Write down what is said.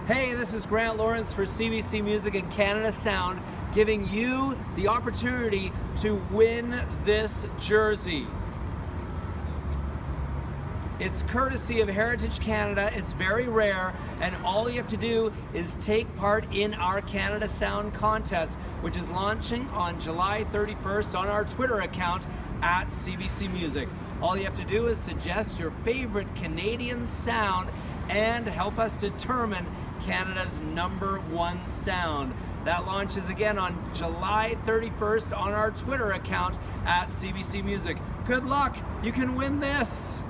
Hey, this is Grant Lawrence for CBC Music and Canada Sound, giving you the opportunity to win this jersey. It's courtesy of Heritage Canada. It's very rare, and all you have to do is take part in our Canada Sound contest, which is launching on July 31st on our Twitter account at CBC Music. All you have to do is suggest your favorite Canadian sound and help us determine Canada's #1 sound. That launches again on July 31st on our Twitter account at CBC Music. Good luck, you can win this!